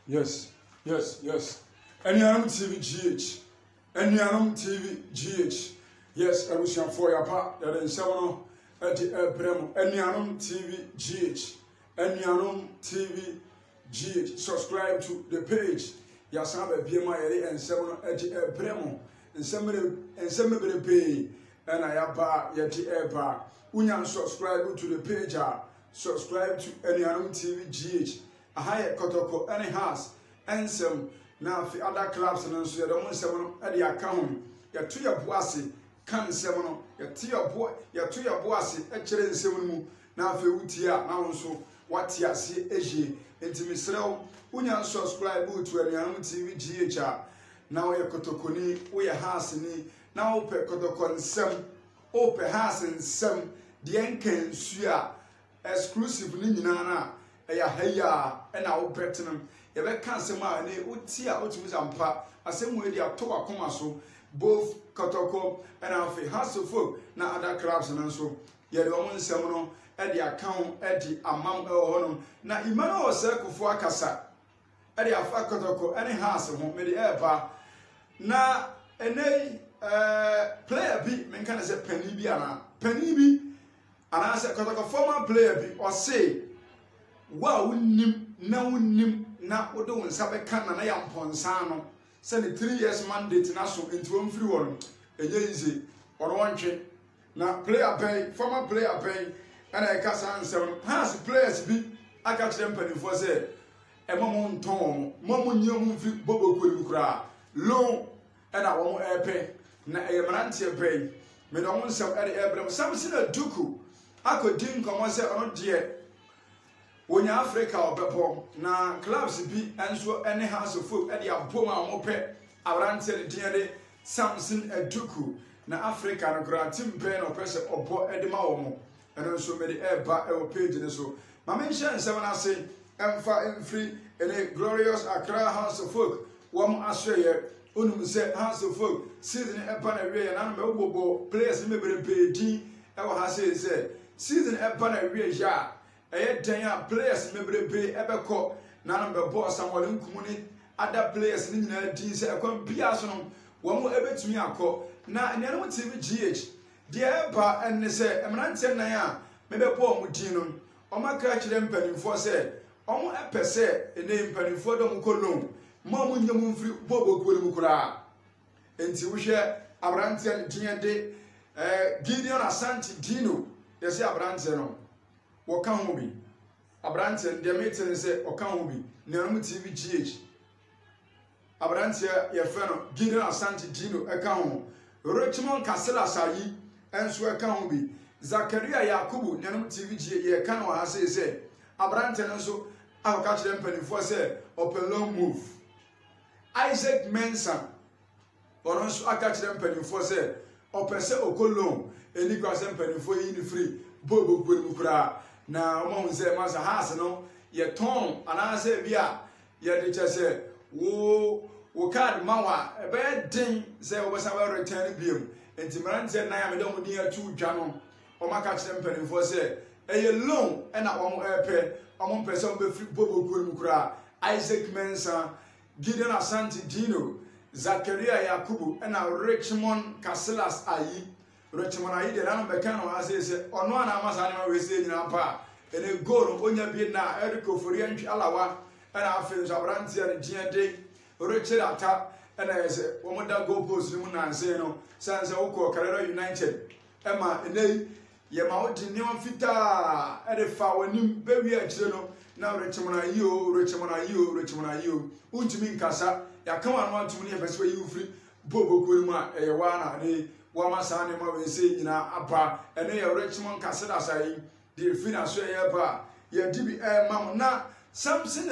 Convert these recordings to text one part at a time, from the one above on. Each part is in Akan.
Yes. Anyam TV GH. Anyam TV GH. Yes, I wish you for your part. There is someone at the Bremo. Anyam TV GH. Anyam TV GH. Subscribe to the page. Yasabe BMI and seven at the Bremo. And some pay. And I have yet the Unyan subscribe to the page. Subscribe to Anyam TV GH. A higher Kotoko any house and some now for other clubs and so you don't seven at the account. Your 2 year bossy can seven your 2 year boy, your 2 year bossy actually 7 now for Utia now so what ya see Asia into Miss Row. Unyan subscribe to Anyam TV GH. Now your Kotoko we a house ni now per Kotoko and some open house and some the Enken Suya exclusive Ninana. Heya and our platinum. You be cancel and utia utimizampa. I say we dia to akoma so both Kotoko and our house of folk na other clubs and so. Ye the woman semono at the account at the amount honum. Na Emmanuel circle for akasa. At the afa Kotoko any house home me the airpa. Na ene player bi men can say penny bi ana. Penny bi and I say Kotoko former player bi or say wow nim na odo won sabe kan na ya mponsa no say the 3 years mandate na so enti won free won enye easy or wonche na player pay former player pay and I ka san seven pass players bi aka kire mpanifo say e mo nton mo nyam free bobo kwelu kura loan and I won pay na e mrantie pay me do won sam e Abraham Sampson Eduku akodin komo say ono de Wonya Africa obepo na clubs bi enso any house of folk e dey abom a mo pe abrante de diade Sampson Eduku na Africa no gra team pe no pese obo e de ma wo mo eno so me de eba e o page ne so ma mention seven ase emfa emfree ene glorious Accra house of folk wo mo aseye onum se house of folk season eba na wie na me obobo players me bere pe din e wo ha say season eba na wie ja Aya players mebrebe ebeko na number boss Samuel Nkumuni other players ni nyina din se ekwan bia so no wo mo ebetumi akọ na Anyam TV GH de eba enne se emrante nan a mebebo mo din no o maka kire mpanimfo se o mo epese ene mpanimfo do mo kolon mo nyam mfiri bobo kwere mu kura enti wo hwe abrante din de Gideon Asante Dino yesi abrante no Waka hobi Abrante de meeting say oka hobi Anyam TV GH Abrante ye feno Gideon Asante Dino eka ho Richmond Kasela Sayi enso eka hobi Zakaria Yakubu Anyam TV GH ye kan wa say Abrante nso aka kire mpanifo say open long move Isaac Mensah onso aka kire mpanifo say opese okolon eni kwase mpanifo yi ni free bobo kwenu kura na omo nse masa has no ye ton anase bia ye de chese wo card mawa e be din se wo besa we return biem enti mrante na ya me don din atu dwa no o maka kire mpanifo se eye loan e na wo epe omo person be free bobo kwenu kura Isaac Mensah Gideon Asante Dino Zakaria Yakubu e na Richmond Casillas ayi Richmond ayi de na be kan wa say ono ana amasa na we say nyina pa ene goal onya bi na Eduku fori antwi alawa na afen so abrante ya ne de Richard ata na yese wo mo da goal post mu na nse no sanse wo ko Carrera United ema ene ye ma odi ni on fita e de fa wanim be wi a kire no na Richmond ayi untimi nkasa ya kan wa no antumi ne fese yi ufri bobo kwere mu a eye wa na ne Wama sane ma we say nyina apa ene ye Richmond Kaseda sai de fina so ye ba ye dibi mam na Sampson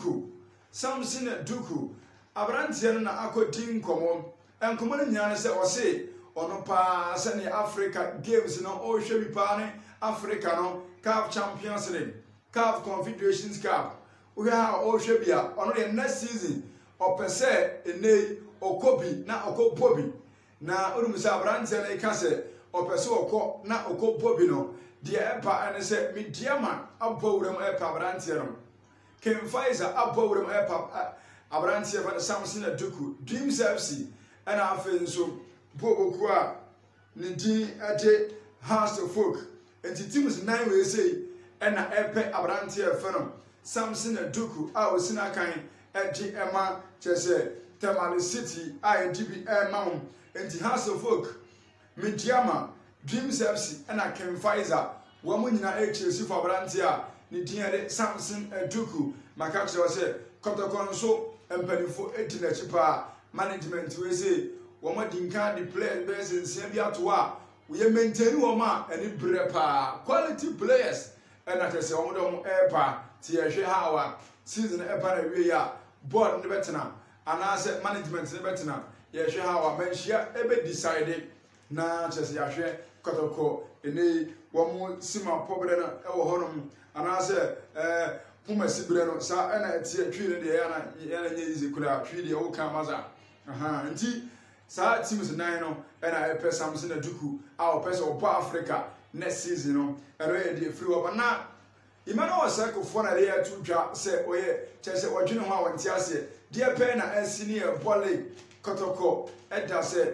Eduku abrante na akodi nkomo enkomo ne nyane se o se ono pa se ne Africa Games no o hwe bi pa ne Africa no CAF Champions League CAF Confederations Cup we ha o hwe bia ono the next season o pese ene okobi na okopobi na onumisa abrante na ikase opese okọ na okopobi no de epa ene se me diama abowuram epa abrante no Ken Pfizer abowrem epa abrantie fa Sampson Eduku Dreams FC ana afen so Bekoe a ne din ade House of Folk enti teams 9 we say ena epe abrantie fa no Sampson Eduku a osina kan edi ema chese Tamale City a edibi ema enti House of Folk Mediama Dreams FC ena Ken Pfizer wo nyina HC for abrantie a ne din ade Sampson Eduku makache wo se Kotoko nso empanifo etina chipa management we say wo ma dinka the players be sensia bi ato a we maintain wo ma ani brepa quality players and that say wo do eba ti ehwe hawa season eba na we ya board ne betena ana say management ne betena ye hwe hawa manhia ebe decide na chese ya hwe Kotoko ene wo mo sima pobre na e wo honom ana say Puma Sibre no sa ena etie twire de yana nye ize kura twire de wo kan maza nti sa teams 9 no ena epe Sampson Eduku a opese obo Africa next season no ero ye de free over na imana o circle for na ya tu dwa se oye chese odwene ho a wonti ase de epe na asini e volley Kotoko eda se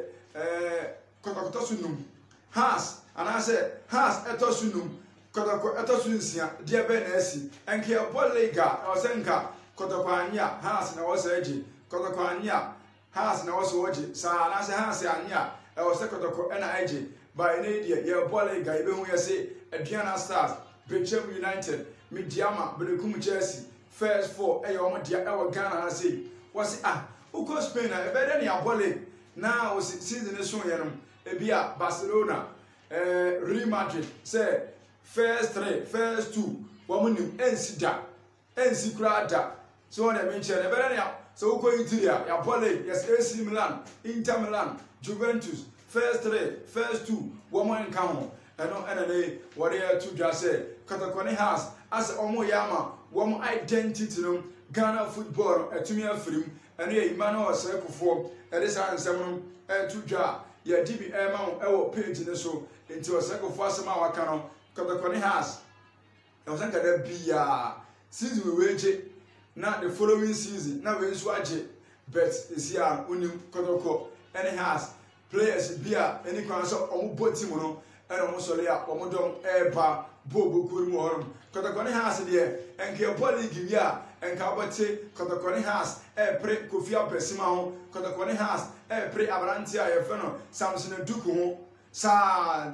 Kotoko to sunum has ana se has eto sunum Kotoko etosunsia dia be na asi enke bolliga osenka Kotoko anya has na wose eji Kotoko anya has na wose oji sa na se has anya e wose Kotoko na eji by na dia ye bolliga ibe hu yese Aduana Stars Bekoe United Mediama Berekum Chelsea first four e yo mo dia e wo Ghana na say wose uko Spain na e be de na bollig na o season so ye no e bia Barcelona Real Madrid say first 3, first 2, woman ensida, ensikrada. So on a mention, a better so go Italia, Yapole, yes, AC Milan, Inter Milan, Juventus, first 3, first 2, woman come. And no enemy, what they are to just say, Kotoko has as Omoyama, woman identity, Ghana football, a 2-year film, and a Emmanuel circle for a design seven, and 2 jar, yeah, DB amount, our page in the show, into a circle for some hour canon. Kotoko has. I was thinking that be season we wage not the following season. Now we swatch but is here unim Kotoko and has players be any concert on both team and almost all ya or modern airpa bobo kurmorum. Kotoko has there and Keopoli give ya and Kabate Kotoko has a pre Kofia Pessimao Kotoko has a pre Abrantia Feno Sampson Eduku sa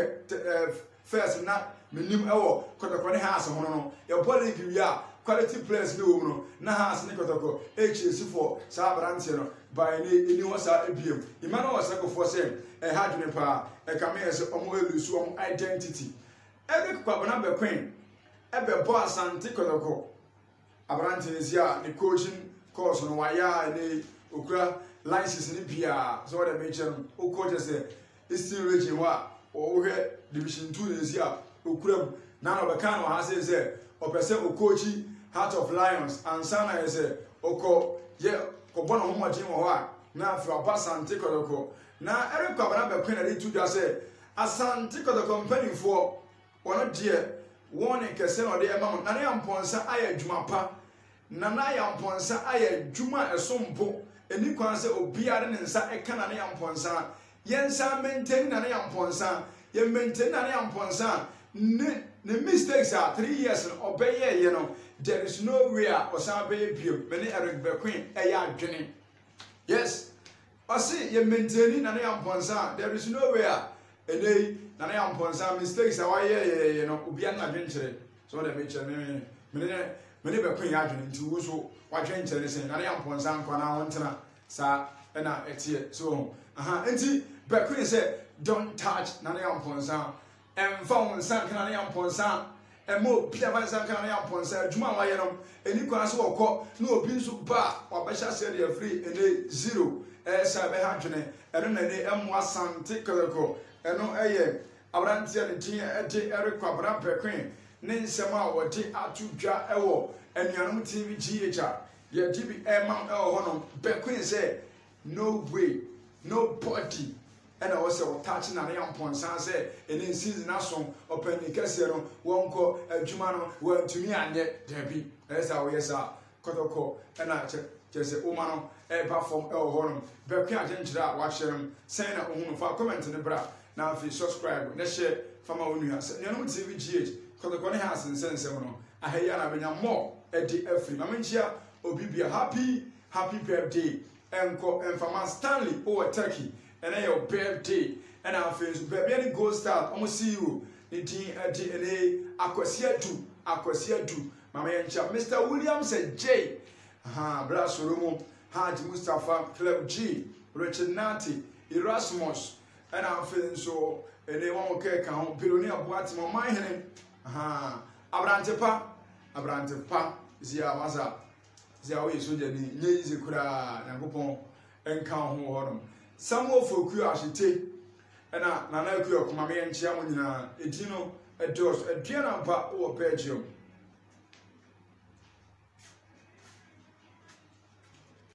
Sunny first not minim ewo Kotoko has no your body give ya quality players no na has ni Kotoko HC for sa branche no by ni wasa ebiem imano wasa go for say e hadwene pa e kame ese omo elusu omo identity ebe kwabona Bekoe ebe bo asante Kotoko abranche ni sia the coaching course no waya ni okura license ni bia so what the mention o coach say Eastern region wa o he division 2 is here okuram na no be kan wa say opese okochi Heart of Lions and sana is oko ye ko bono ho modin wo a na afi abasante Kotoko na ere kwabana Bekoe na itu da say asante Kotoko company for wono de won kese no de ema na na yamponsa aya adwuma pa na na yamponsa aya adwuma esompo eni kwan say obiare ne nsa eka na yamponsa yensa maintain na yamponsa ye maintain na yamponsa ne mistakes are 3 years obey ye no there is no way osan be bio me ne Eric Bekoe eya adwene yes I see ye maintain na yamponsa there is no way enei na yamponsa mistakes are why ye no obia na adwenkyere so that me ne Bekoe ya adwene nti wo so wadwenkyere sen na yamponsa nkwa na wontena sa na etie so enti Bekoe say don't touch na yamponsa found san can yamponsa and more Piavan san can yamponsa Juma wayenom eni kwan so wokọ na obi nso ba wabasha say dey free and dey 0 sabe hadwene eno na ne emu asante Kotoko eno eye abrantia ne tin ede Eric Kwabra Bekoe ne nsem a wode atudwa ewo anuanom TV GHR ye GB man ewo honom Bekoe say no way nobody and I was touching an yamponsa say in season asom open the casino wonko jumano went to me and yet Debbie esa we yesa Kotoko na chese umano perform honum Bekoe agenchira wa hyerim sen na ohunu fa comment ne bra na afi subscribe na share fama onua nyanum TV GH Kotoko ne ha sensensem no aheya na benya more edi afri na menchia obibia happy birthday enko enfama Stanley o Turkey and your birthday and our friends baby gold star almost see you the DNA Akosia do mama yancha Mr. William said J Brass Romo Haji Mustafa Club G Richard Nati Erasmus and our friends so and they won't care count billionaire boats my mind Abrante pa zia maza zia we so jeni nyezi kura Yankopon enka ho honum Samuel Foku ahite na na ku yakoma me enchia mo nyina edino edos eduana pa o Belgium